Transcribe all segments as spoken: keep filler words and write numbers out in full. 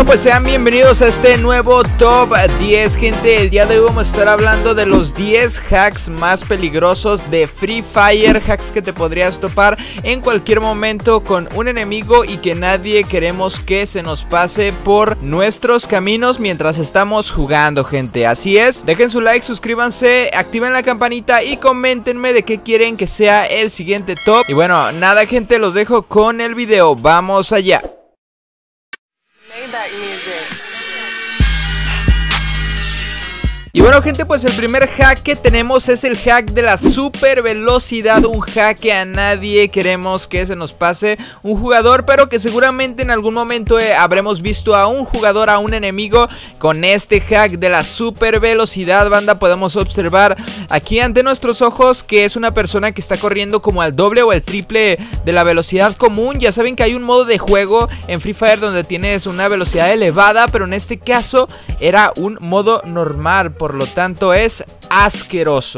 bueno, pues sean bienvenidos a este nuevo Top diez, gente. El día de hoy vamos a estar hablando de los diez hacks más peligrosos de Free Fire. Hacks que te podrías topar en cualquier momento con un enemigo y que nadie queremos que se nos pase por nuestros caminos mientras estamos jugando, gente. Así es, dejen su like, suscríbanse, activen la campanita y coméntenme de qué quieren que sea el siguiente top. Y bueno, nada, gente, los dejo con el video. Vamos allá. Y bueno, gente, pues el primer hack que tenemos es el hack de la super velocidad. Un hack que a nadie queremos que se nos pase un jugador, pero que seguramente en algún momento eh, habremos visto a un jugador, a un enemigo con este hack de la super velocidad, banda. Podemos observar aquí ante nuestros ojos que es una persona que está corriendo como al doble o el triple de la velocidad común. Ya saben que hay un modo de juego en Free Fire donde tienes una velocidad elevada, pero en este caso era un modo normal. Por lo tanto es asqueroso.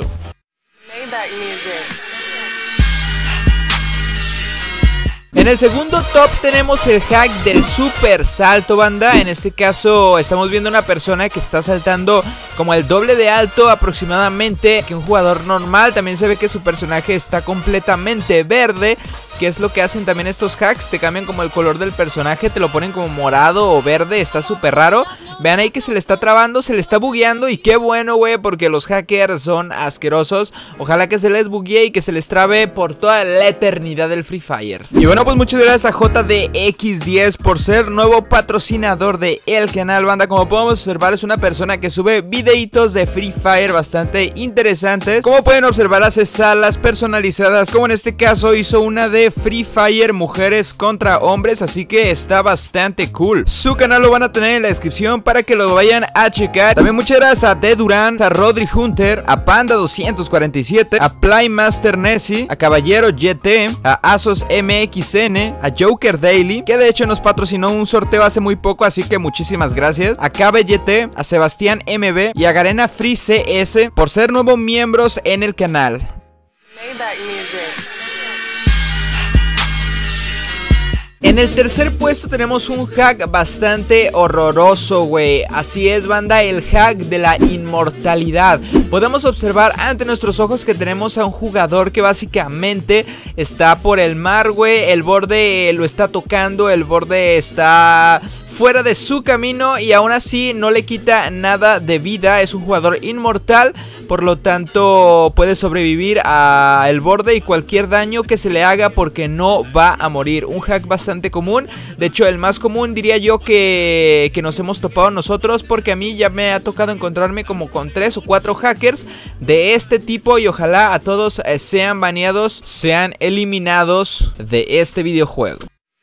En el segundo top tenemos el hack del super salto, banda. En este caso estamos viendo una persona que está saltando como el doble de alto aproximadamente que un jugador normal. También se ve que su personaje está completamente verde. ¿Qué es lo que hacen también estos hacks? Te cambian como el color del personaje, te lo ponen como morado o verde, está súper raro. Vean ahí que se le está trabando, se le está bugueando y qué bueno, güey, porque los hackers son asquerosos. Ojalá que se les buguee y que se les trabe por toda la eternidad del Free Fire. Y bueno, pues muchas gracias a J D X diez por ser nuevo patrocinador de el canal, banda. Como podemos observar, es una persona que sube videitos de Free Fire bastante interesantes. Como pueden observar, hace salas personalizadas, como en este caso hizo una de Free Fire mujeres contra hombres, así que está bastante cool. Su canal lo van a tener en la descripción para que lo vayan a checar. También muchas gracias a D Durán, a Rodri Hunter, a Panda doscientos cuarenta y siete, a Playmaster Nessie, a Caballero Y T, a Asos M X N, a Joker Daily, que de hecho nos patrocinó un sorteo hace muy poco, así que muchísimas gracias. A Cabe Y T, a Sebastián M B y a Garena Free C S por ser nuevos miembros en el canal. En el tercer puesto tenemos un hack bastante horroroso, güey. Así es, banda, el hack de la inmortalidad. Podemos observar ante nuestros ojos que tenemos a un jugador que básicamente está por el mar, güey. El borde lo está tocando, el borde está fuera de su camino y aún así no le quita nada de vida. Es un jugador inmortal, por lo tanto puede sobrevivir al borde y cualquier daño que se le haga porque no va a morir. Un hack bastante común, de hecho el más común diría yo que, que nos hemos topado nosotros, porque a mí ya me ha tocado encontrarme como con tres o cuatro hackers de este tipo y ojalá a todos eh, sean baneados, sean eliminados de este videojuego.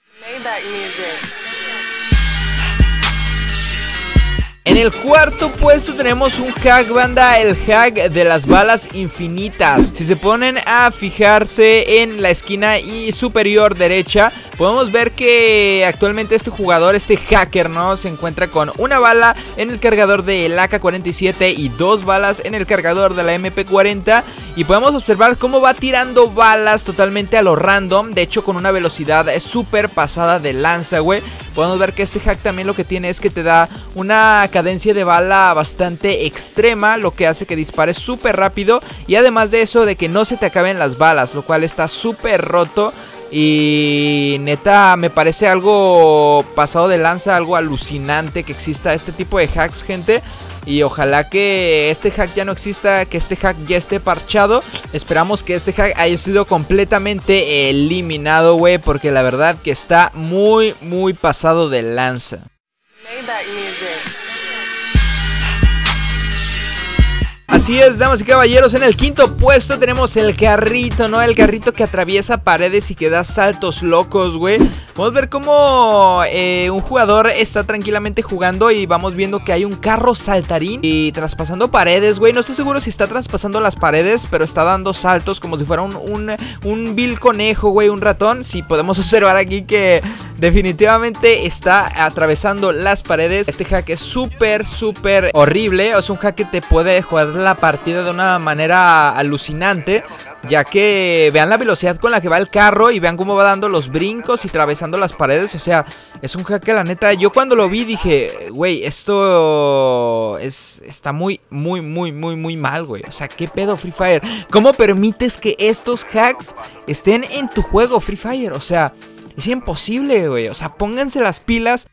En el cuarto puesto tenemos un hack, banda, el hack de las balas infinitas. Si se ponen a fijarse en la esquina y superior derecha, podemos ver que actualmente este jugador, este hacker, ¿no? Se encuentra con una bala en el cargador del A K cuarenta y siete y dos balas en el cargador de la M P cuarenta. Y podemos observar cómo va tirando balas totalmente a lo random. De hecho, con una velocidad súper pasada de lanza, güey. Podemos ver que este hack también lo que tiene es que te da una cadencia de bala bastante extrema, lo que hace que dispares súper rápido. Y además de eso, de que no se te acaben las balas, lo cual está súper roto. Y neta, me parece algo pasado de lanza, algo alucinante que exista este tipo de hacks, gente. Y ojalá que este hack ya no exista, que este hack ya esté parchado. Esperamos que este hack haya sido completamente eliminado, güey, porque la verdad que está muy, muy pasado de lanza. Así es, damas y caballeros, en el quinto puesto tenemos el carrito, ¿no? El carrito que atraviesa paredes y que da saltos locos, güey. Vamos a ver cómo eh, un jugador está tranquilamente jugando y vamos viendo que hay un carro saltarín y traspasando paredes, güey. No estoy seguro si está traspasando las paredes, pero está dando saltos como si fuera un, un, un vil conejo, güey, un ratón. Sí, podemos observar aquí que definitivamente está atravesando las paredes. Este hack es súper, súper horrible. Es un hack que te puede jugar la partida de una manera alucinante, ya que vean la velocidad con la que va el carro y vean cómo va dando los brincos y atravesando las paredes. O sea, es un hack que la neta, yo cuando lo vi dije, güey, esto es, está muy, muy, muy, muy, muy mal, güey. O sea, ¿qué pedo, Free Fire? ¿Cómo permites que estos hacks estén en tu juego, Free Fire? O sea, es imposible, güey. O sea, pónganse las pilas.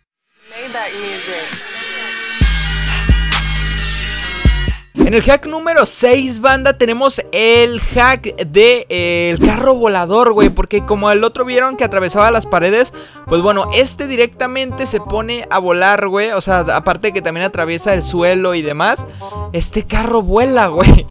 En el hack número seis, banda, tenemos el hack de eh, el carro volador, güey. Porque como el otro vieron que atravesaba las paredes, pues bueno, este directamente se pone a volar, güey. O sea, aparte de que también atraviesa el suelo y demás, este carro vuela, güey.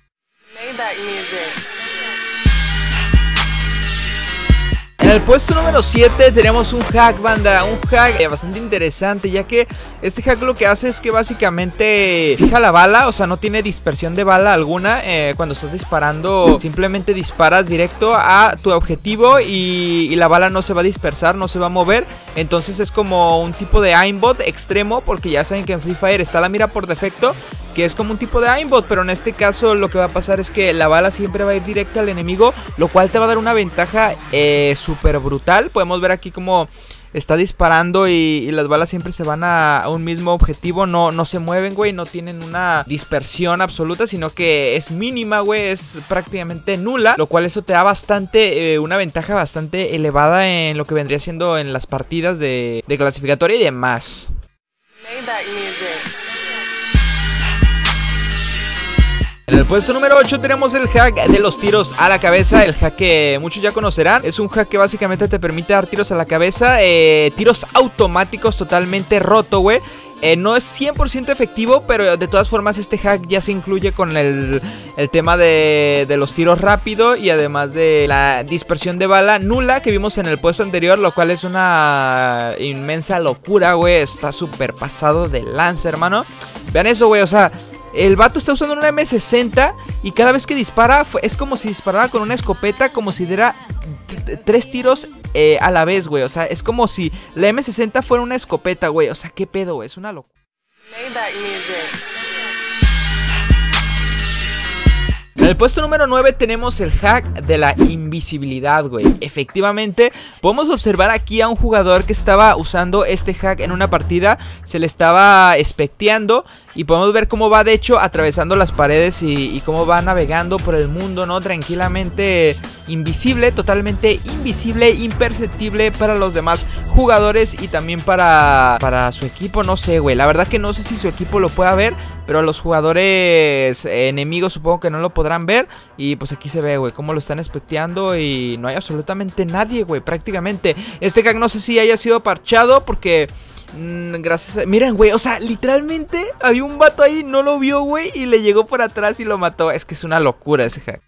En el puesto número siete tenemos un hack, banda, un hack eh, bastante interesante, ya que este hack lo que hace es que básicamente fija la bala, o sea, no tiene dispersión de bala alguna. eh, Cuando estás disparando, simplemente disparas directo a tu objetivo y, y la bala no se va a dispersar, no se va a mover. Entonces es como un tipo de aimbot extremo, porque ya saben que en Free Fire está la mira por defecto, que es como un tipo de aimbot, pero en este caso lo que va a pasar es que la bala siempre va a ir directa al enemigo, lo cual te va a dar una ventaja eh, súper brutal. Podemos ver aquí como está disparando y, y las balas siempre se van a, a un mismo objetivo, no, no se mueven, güey, no tienen una dispersión absoluta, sino que es mínima, güey, es prácticamente nula, lo cual eso te da bastante, eh, una ventaja bastante elevada en lo que vendría siendo en las partidas de, de clasificatoria y demás. En el puesto número ocho tenemos el hack de los tiros a la cabeza. El hack que muchos ya conocerán. Es un hack que básicamente te permite dar tiros a la cabeza, eh, tiros automáticos totalmente roto, güey. Eh, no es cien por ciento efectivo, pero de todas formas este hack ya se incluye con el, el tema de, de los tiros rápido, y además de la dispersión de bala nula que vimos en el puesto anterior, lo cual es una inmensa locura, güey. Está súper pasado de lanza, hermano. Vean eso, güey, o sea, el vato está usando una eme sesenta y cada vez que dispara es como si disparara con una escopeta, como si diera tres tiros eh, a la vez, güey. O sea, es como si la eme sesenta fuera una escopeta, güey. O sea, qué pedo, güey. Es una locura. En el puesto número nueve tenemos el hack de la invisibilidad, güey. Efectivamente, podemos observar aquí a un jugador que estaba usando este hack en una partida. Se le estaba especteando y podemos ver cómo va, de hecho, atravesando las paredes y, y cómo va navegando por el mundo, ¿no? Tranquilamente invisible, totalmente invisible, imperceptible para los demás jugadores y también para, para su equipo. No sé, güey, la verdad que no sé si su equipo lo pueda ver, pero a los jugadores enemigos supongo que no lo podrán ver. Y pues aquí se ve, güey, cómo lo están especteando y no hay absolutamente nadie, güey, prácticamente. Este hack no sé si haya sido parchado porque... Mm, gracias a... Miren, güey, o sea, literalmente había un vato ahí, no lo vio, güey, y le llegó por atrás y lo mató. Es que es una locura ese hack.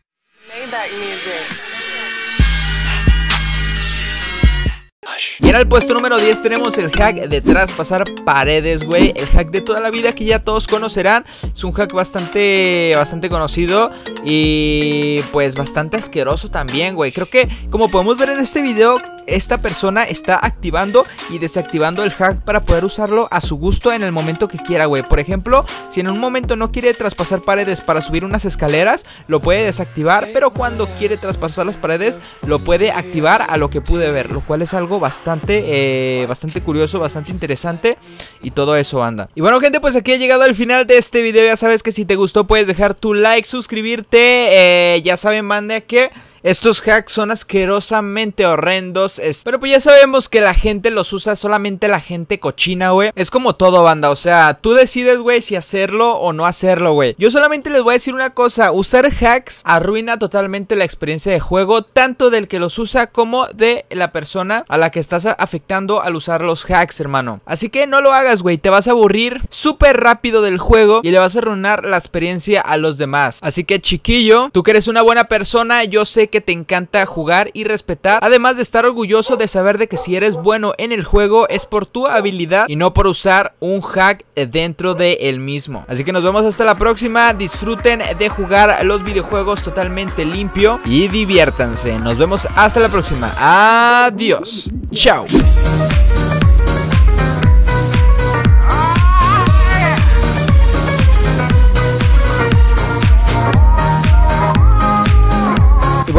Y en el puesto número diez tenemos el hack de traspasar paredes, güey. El hack de toda la vida que ya todos conocerán. Es un hack bastante, bastante conocido y pues bastante asqueroso también, güey. Creo que como podemos ver en este video, esta persona está activando y desactivando el hack para poder usarlo a su gusto en el momento que quiera, güey. Por ejemplo, si en un momento no quiere traspasar paredes para subir unas escaleras, lo puede desactivar, pero cuando quiere traspasar las paredes, lo puede activar, a lo que pude ver, lo cual es algo bastante eh, bastante curioso, bastante interesante y todo eso, anda. Y bueno, gente, pues aquí he llegado al final de este video. Ya sabes que si te gustó puedes dejar tu like, suscribirte, eh, ya saben, manda, que estos hacks son asquerosamente horrendos, es... pero pues ya sabemos que la gente los usa, solamente la gente cochina, güey. Es como todo, banda, o sea, tú decides, güey, si hacerlo o no hacerlo, güey. Yo solamente les voy a decir una cosa: usar hacks arruina totalmente la experiencia de juego, tanto del que los usa como de la persona a la que estás afectando al usar los hacks, hermano. Así que no lo hagas, güey, te vas a aburrir súper rápido del juego y le vas a arruinar la experiencia a los demás. Así que, chiquillo, tú que eres una buena persona, yo sé que te encanta jugar y respetar, además de estar orgulloso de saber de que si eres bueno en el juego es por tu habilidad y no por usar un hack dentro de el mismo. Así que nos vemos hasta la próxima. Disfruten de jugar los videojuegos totalmente limpio y diviértanse. Nos vemos hasta la próxima. Adiós. Chao.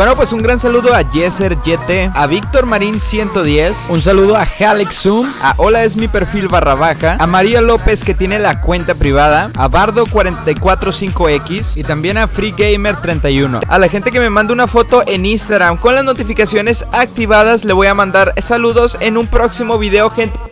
Bueno, pues un gran saludo a Yeser Yete, a Víctor Marín ciento diez, un saludo a Alex Zoom, a Hola es mi perfil barra baja, a María López que tiene la cuenta privada, a Bardo cuatro cuatro cinco X y también a Free Gamer treinta y uno. A la gente que me manda una foto en Instagram con las notificaciones activadas le voy a mandar saludos en un próximo video, gente.